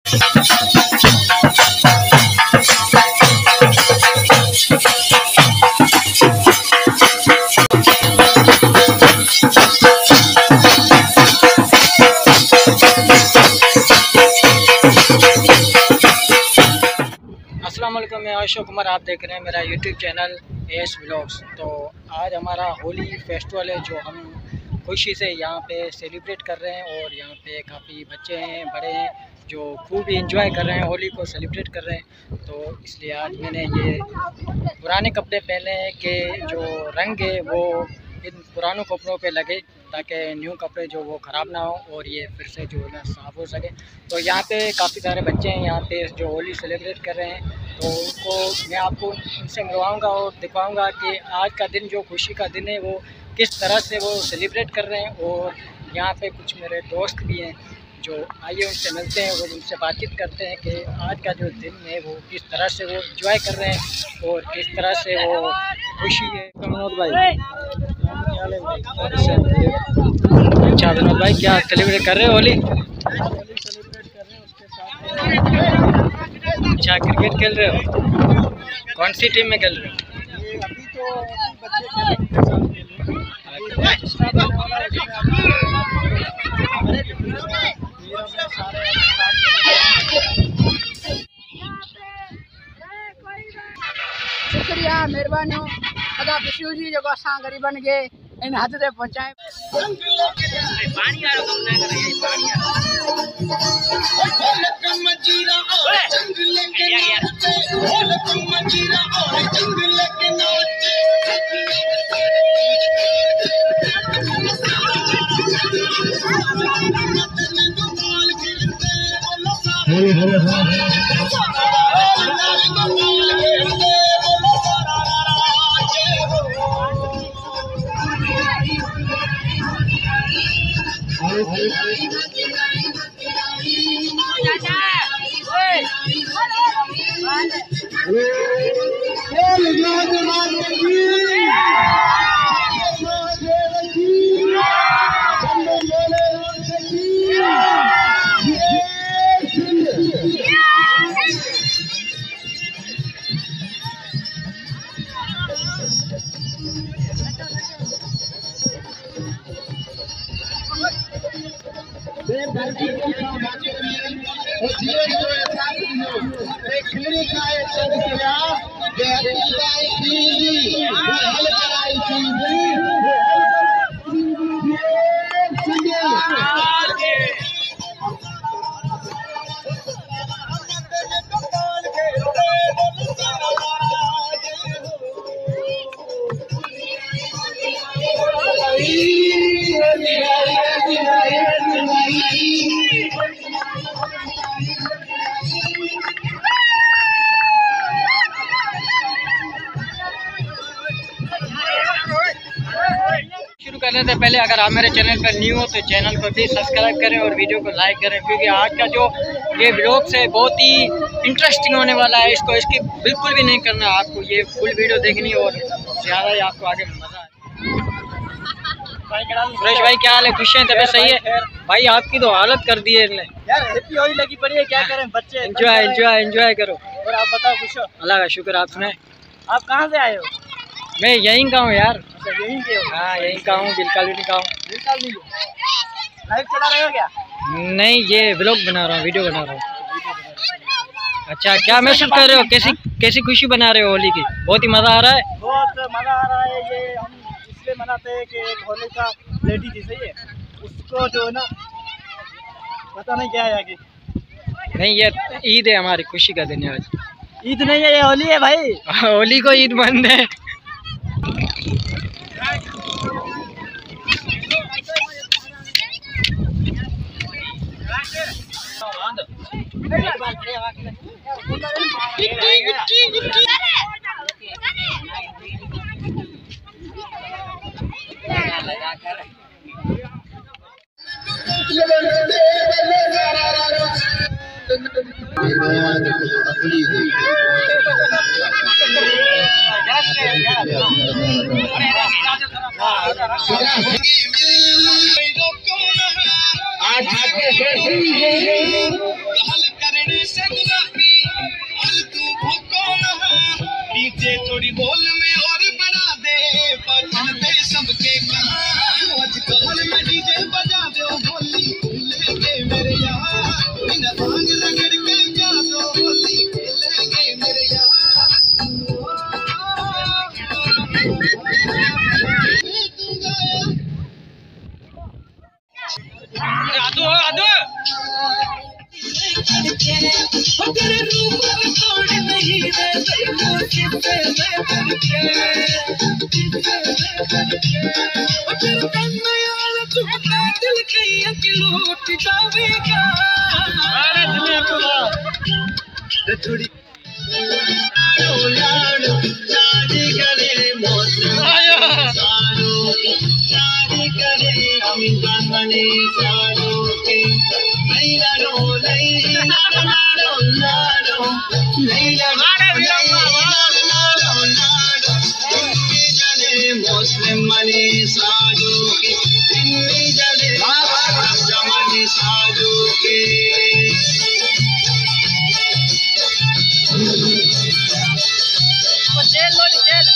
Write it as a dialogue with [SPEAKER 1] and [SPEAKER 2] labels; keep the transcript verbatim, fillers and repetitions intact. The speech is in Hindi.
[SPEAKER 1] अस्सलामुअलैकुम, मैं अशोक कुमार, आप देख रहे हैं मेरा यूट्यूब चैनल एस व्लॉग्स। तो आज हमारा होली फेस्टिवल है जो हम खुशी से यहाँ पे सेलिब्रेट कर रहे हैं और यहाँ पे काफ़ी बच्चे हैं, बड़े हैं जो खूब इंजॉय कर रहे हैं, होली को सेलिब्रेट कर रहे हैं। तो इसलिए आज मैंने ये पुराने कपड़े पहने हैं कि जो रंग है वो इन पुरानों कपड़ों पे लगे ताकि न्यू कपड़े जो वो ख़राब ना हो और ये फिर से जो है ना साफ़ हो सके। तो यहाँ पे काफ़ी सारे बच्चे हैं यहाँ पे जो होली सेलिब्रेट कर रहे हैं, तो उनको मैं आपको उनसे मिलवाऊँगा और दिखाऊँगा कि आज का दिन जो खुशी का दिन है वो किस तरह से वो सेलिब्रेट कर रहे हैं। और यहाँ पे कुछ मेरे दोस्त भी हैं जो आइए उनसे मिलते हैं और उनसे बातचीत करते हैं कि आज का जो दिन है वो किस तरह से वो एंजॉय कर रहे हैं और किस तरह से वो खुशी है। विनोद भाई, अच्छा विनोद भाई, क्या सेलिब्रेट कर रहे हो होली? अच्छा, क्रिकेट खेल रहे हो? कौन सी टीम में खेल रहे हो?
[SPEAKER 2] शुक्रिया, मेहरबानी अदा खुशी जी जो असां गरीबन के इन हद तक पहुंचाए। पानी आ रहा शुरू करने से पहले अगर आप मेरे चैनल पर न्यू हो तो चैनल को भी सब्सक्राइब करें और वीडियो को लाइक करें, क्योंकि आज का जो ये व्लॉग्स है बहुत ही इंटरेस्टिंग होने वाला है। इसको इसकी बिल्कुल भी नहीं करना, आपको ये फुल वीडियो देखनी और ज़्यादा ही आपको आगे मज़ा आए। सुरेश भाई, क्या हाल है? खुश हैं? तबीयत सही है भाई? आपकी तो हालत कर दी है इनने यार, हैप्पी होली लगी पड़ी है, क्या करें बच्चे। एंजॉय एंजॉय एंजॉय करो। और आप बताओ, खुश हो? अल्लाह का शुक्र। आप सुनाए, आप कहाँ से आए हो? मैं यहीं का हूँ यार। अच्छा, यहीं के हो? हाँ, यहीं का हूँ, बिलकालनी का हूँ। बिलकालनी लाइव चला रहे हो क्या? नहीं, ये व्लॉग बना रहा हूँ, वीडियो बना रहा हूँ। अच्छा, क्या महसूस कर रहे हो? कैसी कैसी खुशी बना रहे हो होली की? बहुत ही मज़ा आ रहा है? बहुत मज़ा आ रहा है। ये हम इसलिए मनाते हैं कि एक होली का लेडी थी, सही है, उसको जो है ना पता नहीं क्या है आगे। नहीं, ये ईद है, हमारी खुशी का दिन है आज। ईद नहीं है, ये होली है भाई। होली को ईद बंद है। आज थोड़ी मुस्लिम मनी साधु के जले मनी साधु के जेल लो जेल